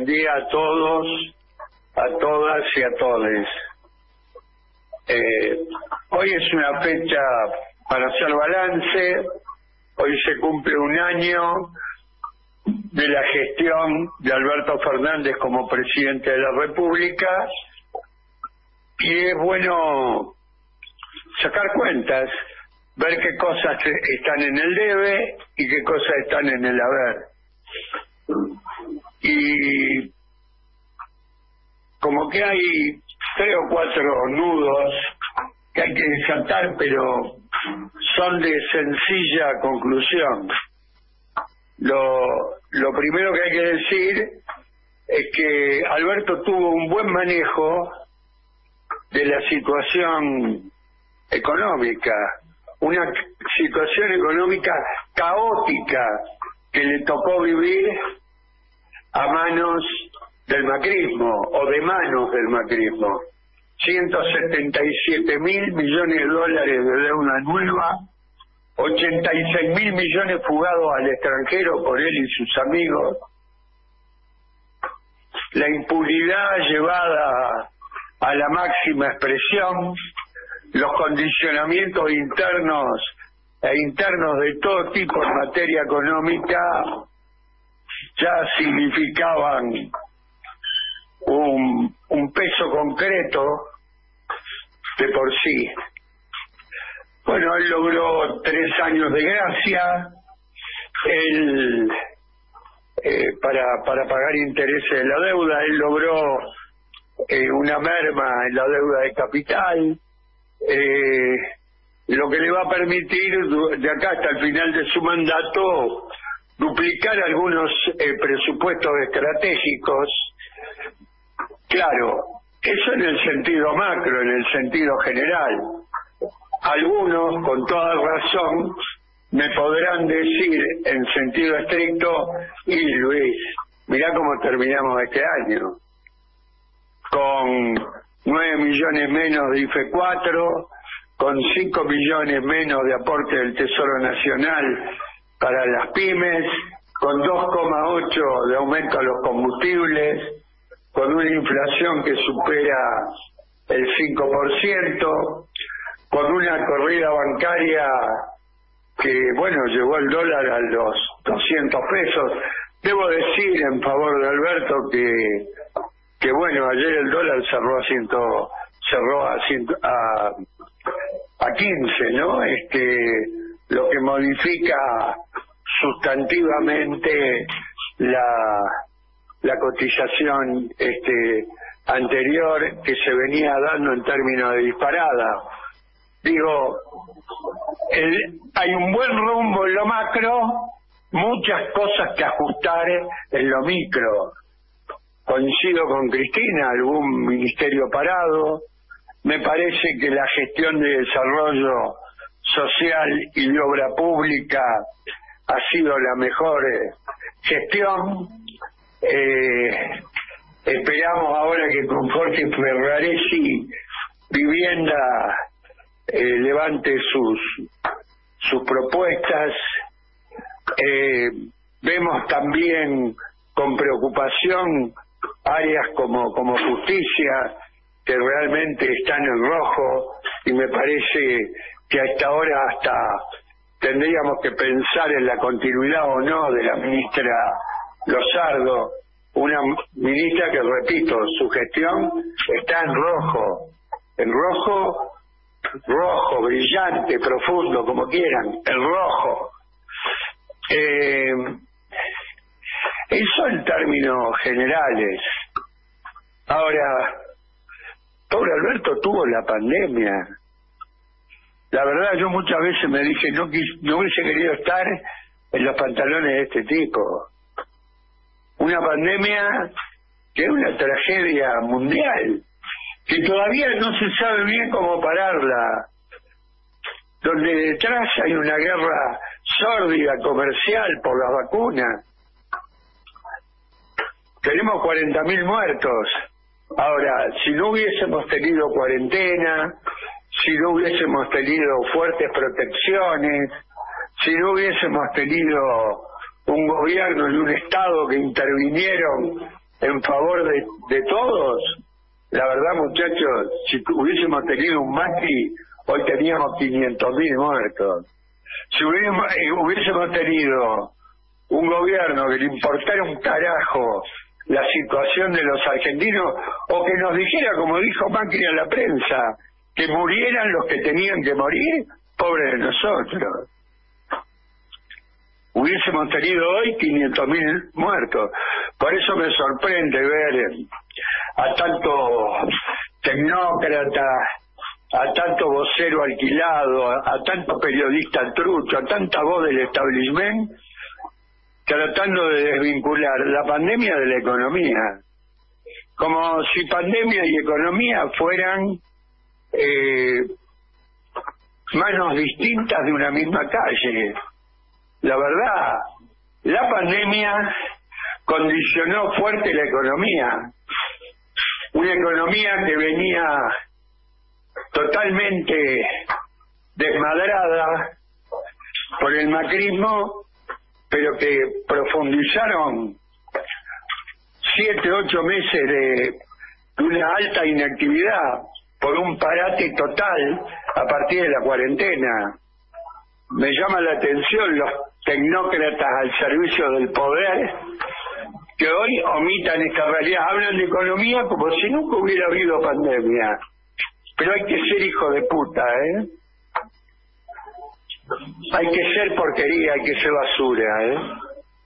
día a todos, a todas y a todes. Hoy es una fecha para hacer balance. Hoy se cumple un año de la gestión de Alberto Fernández como presidente de la República, y es bueno sacar cuentas, ver qué cosas están en el debe y qué cosas están en el haber. Y como que hay 3 o 4 nudos que hay que desatar, pero son de sencilla conclusión. Lo primero que hay que decir es que Alberto tuvo un buen manejo de la situación económica, una situación económica caótica que le tocó vivir a manos del macrismo, o de manos del macrismo. 177.000 millones de dólares de deuda nueva, 86.000 millones fugados al extranjero por él y sus amigos, la impunidad llevada a la máxima expresión, los condicionamientos internos e internos de todo tipo en materia económica ya significaban un peso concreto de por sí. Bueno, él logró 3 años de gracia, él para pagar intereses de la deuda, él logró una merma en la deuda de capital, lo que le va a permitir de acá hasta el final de su mandato duplicar algunos presupuestos estratégicos. Claro, eso en el sentido macro, en el sentido general. Algunos, con toda razón, me podrán decir en sentido estricto: y Luis, mirá cómo terminamos este año, con 9 millones menos de IFE 4, con 5 millones menos de aporte del Tesoro Nacional para las pymes, con 2,8 de aumento a los combustibles, con una inflación que supera el 5%, con una corrida bancaria que, bueno, llevó el dólar a los 200 pesos. Debo decir en favor de Alberto que bueno, ayer el dólar cerró a 15, ¿no? Lo que modifica sustantivamente la cotización anterior que se venía dando en términos de disparada. Digo, hay un buen rumbo en lo macro, muchas cosas que ajustar en lo micro. Coincido con Cristina, algún ministerio parado. Me parece que la gestión de desarrollo social y de obra pública ha sido la mejor gestión. Esperamos ahora que Conforti Ferraresi Vivienda levante sus propuestas. Vemos también con preocupación áreas como justicia, que realmente están en rojo, y me parece que a esta hora hasta tendríamos que pensar en la continuidad o no de la ministra Lozardo, una ministra que, repito, su gestión está en rojo, brillante, profundo, como quieran, en rojo. Eso en términos generales. Ahora, pobre Alberto tuvo la pandemia. La verdad, yo muchas veces me dije, no hubiese querido estar en los pantalones de este tipo. Una pandemia que es una tragedia mundial, que todavía no se sabe bien cómo pararla, donde detrás hay una guerra sórdida comercial por las vacunas. Tenemos 40.000 muertos. Ahora, si no hubiésemos tenido cuarentena, si no hubiésemos tenido fuertes protecciones, si no hubiésemos tenido un gobierno y un Estado que intervinieron en favor de todos. La verdad, muchachos, si hubiésemos tenido un Macri, hoy teníamos 500.000 muertos. Si hubiésemos tenido un gobierno que le importara un carajo la situación de los argentinos, o que nos dijera, como dijo Macri a la prensa, que murieran los que tenían que morir, pobres de nosotros. Hubiésemos tenido hoy 500.000 muertos. Por eso me sorprende ver a tanto tecnócrata, a tanto vocero alquilado, a tanto periodista trucho, a tanta voz del establishment, tratando de desvincular la pandemia de la economía, como si pandemia y economía fueran manos distintas de una misma calle. La verdad, la pandemia condicionó fuerte la economía, una economía que venía totalmente desmadrada por el macrismo, pero que profundizaron 7, 8 meses de una alta inactividad por un parate total a partir de la cuarentena. Me llama la atención los tecnócratas al servicio del poder que hoy omitan esta realidad, hablan de economía como si nunca hubiera habido pandemia. Pero hay que ser hijo de puta, hay que ser porquería, hay que ser basura,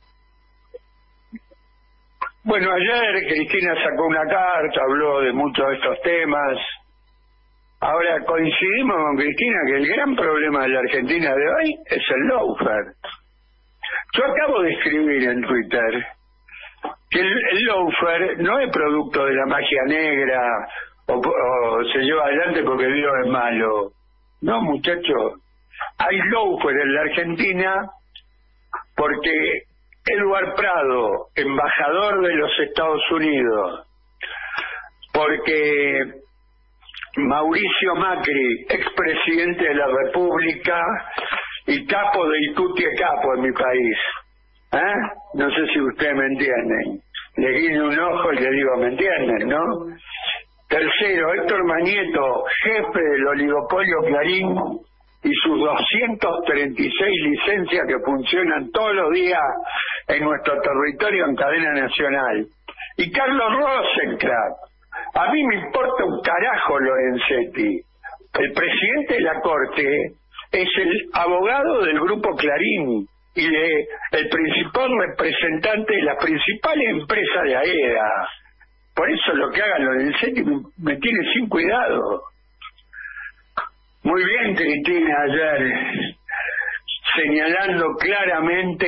Bueno, ayer Cristina sacó una carta, habló de muchos de estos temas. Ahora coincidimos con Cristina que el gran problema de la Argentina de hoy es el lawfare. Yo acabo de escribir en Twitter que el lawfare no es producto de la magia negra o se lleva adelante porque Dios es malo. No, muchachos, hay lawfare en la Argentina porque Eduard Prado, embajador de los Estados Unidos, porque Mauricio Macri, expresidente de la República y capo de Ituti Capo en mi país. No sé si ustedes me entienden. Le guiño un ojo y le digo, ¿me entienden, no? Tercero, Héctor Manieto, jefe del oligopolio Clarín y sus 236 licencias que funcionan todos los días en nuestro territorio en cadena nacional. Y Carlos Rosenkrantz. A mí me importa un carajo Lorenzetti. El presidente de la Corte es el abogado del Grupo Clarín y el principal representante de la principal empresa de AEDA. Por eso lo que haga Lorenzetti me tiene sin cuidado. Muy bien, Cristina, ayer señalando claramente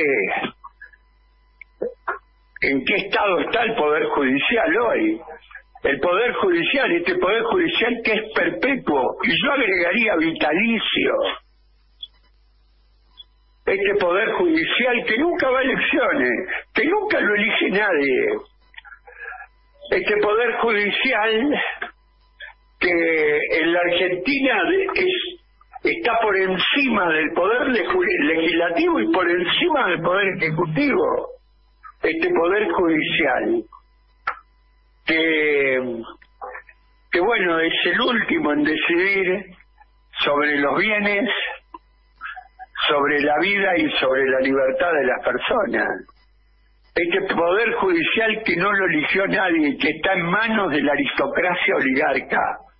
en qué estado está el Poder Judicial hoy. El Poder Judicial, este Poder Judicial que es perpetuo, y yo agregaría vitalicio. Este Poder Judicial que nunca va a elecciones, que nunca lo elige nadie. Este Poder Judicial que en la Argentina está por encima del Poder Legislativo y por encima del Poder Ejecutivo. Este Poder Judicial que bueno, es el último en decidir sobre los bienes, sobre la vida y sobre la libertad de las personas. Este Poder Judicial que no lo eligió nadie, que está en manos de la aristocracia oligarca.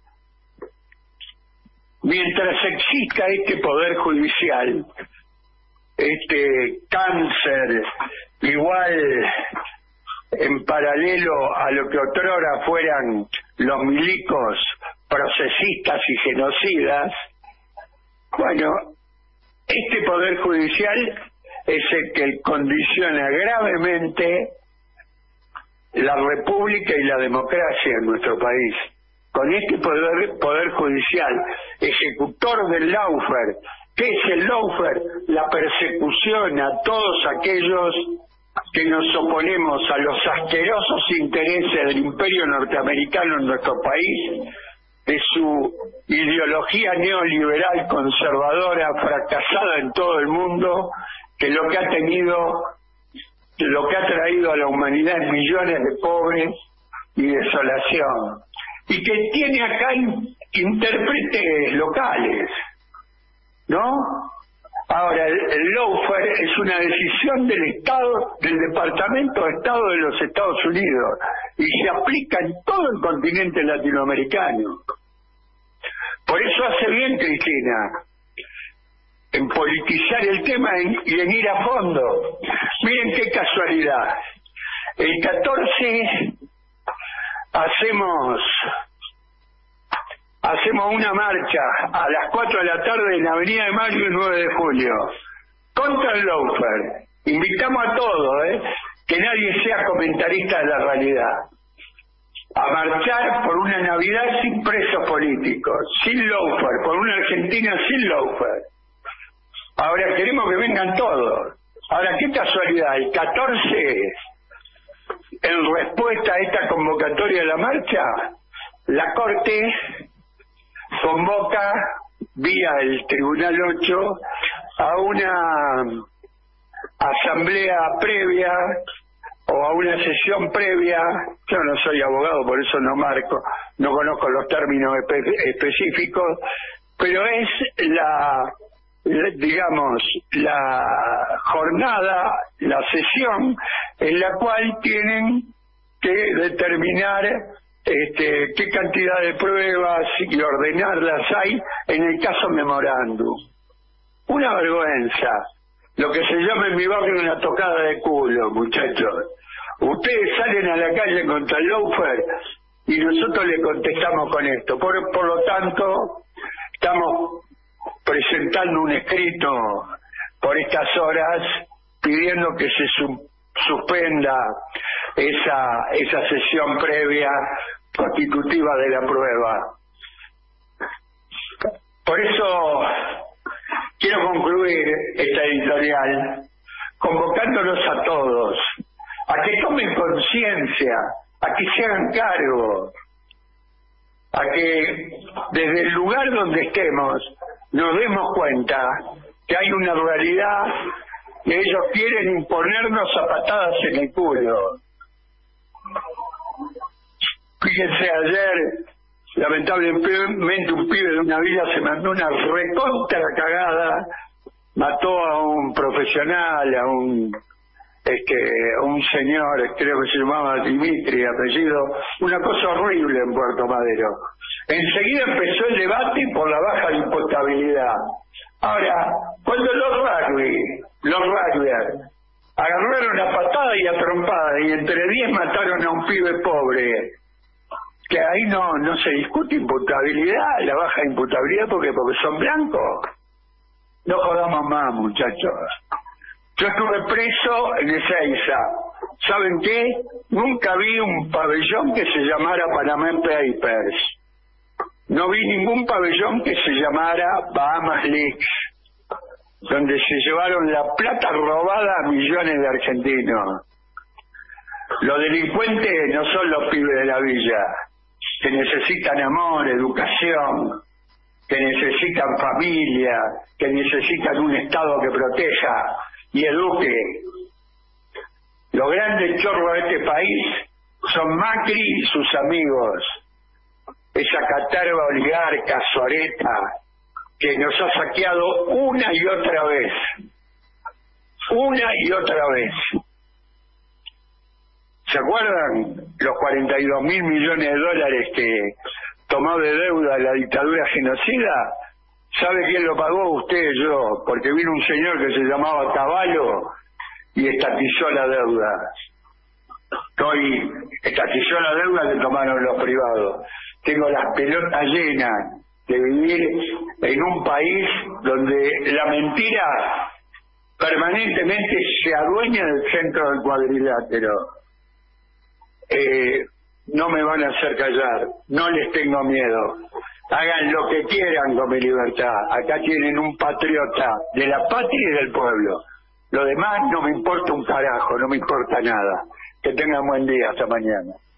Mientras exista este Poder Judicial, este cáncer igual en paralelo a lo que otrora fueran los milicos procesistas y genocidas, bueno, este Poder Judicial es el que condiciona gravemente la república y la democracia en nuestro país. Con este poder Judicial, ejecutor del lawfare, ¿qué es el lawfare? La persecución a todos aquellos que nos oponemos a los asquerosos intereses del imperio norteamericano en nuestro país, de su ideología neoliberal conservadora fracasada en todo el mundo, que lo que ha tenido lo que ha traído a la humanidad es millones de pobres y desolación, y que tiene acá intérpretes locales, ¿no? Ahora, el lawfare es una decisión del Estado, del Departamento de Estado de los Estados Unidos, y se aplica en todo el continente latinoamericano. Por eso hace bien Cristina en politizar el tema y en ir a fondo. Miren qué casualidad. El 14 hacemos una marcha a las 4 de la tarde en la Avenida de Mayo y 9 de Julio contra el lawfare. Invitamos a todos, que nadie sea comentarista de la realidad, a marchar por una Navidad sin presos políticos, sin lawfare, por una Argentina sin lawfare. Ahora queremos que vengan todos. Ahora, qué casualidad, el 14, en respuesta a esta convocatoria de la marcha, la Corte convoca vía el Tribunal 8 a una asamblea previa o a una sesión previa. Yo no soy abogado, por eso no conozco los términos específicos, pero es la jornada, la sesión en la cual tienen que determinar qué cantidad de pruebas y ordenarlas hay en el caso memorándum. Una vergüenza. Lo que se llama en mi barrio una tocada de culo, muchachos. Ustedes salen a la calle contra el lawfare y nosotros le contestamos con esto. Por lo tanto, estamos presentando un escrito por estas horas pidiendo que se suspenda esa sesión previa constitutiva de la prueba. Por eso quiero concluir esta editorial convocándolos a todos a que tomen conciencia, a que se hagan cargo, a que desde el lugar donde estemos nos demos cuenta que hay una realidad que ellos quieren imponernos a patadas en el culo. Fíjense, ayer lamentablemente un pibe de una villa se mandó una recontra cagada, mató a un profesional, a un señor, creo que se llamaba Dimitri, apellido, una cosa horrible en Puerto Madero. Enseguida empezó el debate por la baja de imputabilidad. Ahora, cuando los rugbyers agarraron a patada y a trompada y entre 10 mataron a un pibe pobre, que ahí no se discute imputabilidad, la baja de imputabilidad porque son blancos. No jodamos más, muchachos. Yo estuve preso en Ezeiza. ¿Saben qué? Nunca vi un pabellón que se llamara Panama Papers. No vi ningún pabellón que se llamara Bahamas Leaks, donde se llevaron la plata robada a millones de argentinos. Los delincuentes no son los pibes de la villa, que necesitan amor, educación, que necesitan familia, que necesitan un Estado que proteja y eduque. Los grandes chorros de este país son Macri y sus amigos, esa caterva oligarca soreta que nos ha saqueado una y otra vez. ¿Se acuerdan los 42.000 millones de dólares que tomó de deuda la dictadura genocida? ¿Sabe quién lo pagó? Usted, yo, porque vino un señor que se llamaba Caballo y estatizó la deuda. Estatizó la deuda que tomaron los privados. Tengo las pelotas llenas de vivir en un país donde la mentira permanentemente se adueña del centro del cuadrilátero. No me van a hacer callar, no les tengo miedo. Hagan lo que quieran con mi libertad. Acá tienen un patriota de la patria y del pueblo. Lo demás no me importa un carajo, no me importa nada. Que tengan buen día, hasta mañana.